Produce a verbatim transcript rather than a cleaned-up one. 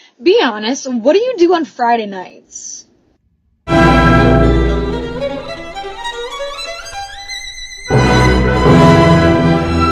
Be honest, what do you do on Friday nights?